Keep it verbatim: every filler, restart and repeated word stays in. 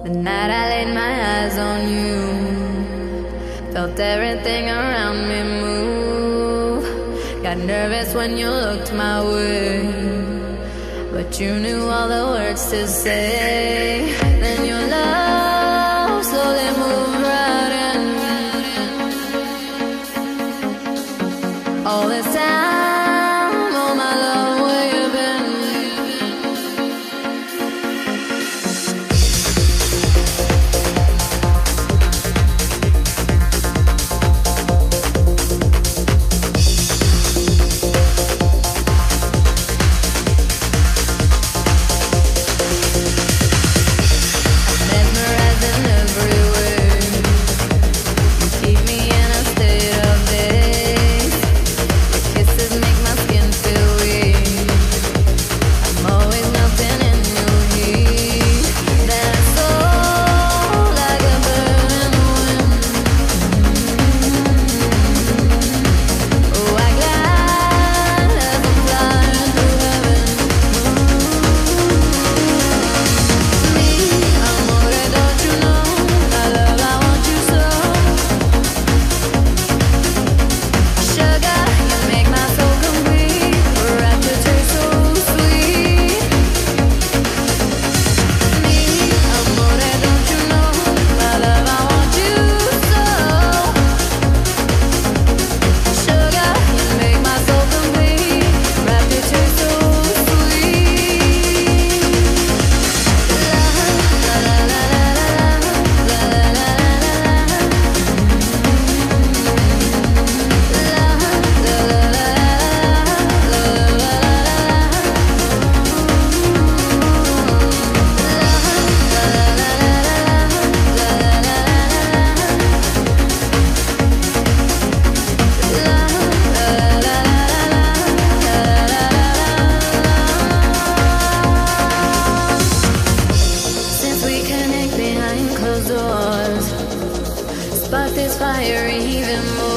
The night I laid my eyes on you, felt everything around me move. Got nervous when you looked my way, but you knew all the words to say. Then your love slowly moved right in. All this time, oh my love, where you been? Spark this fire even more.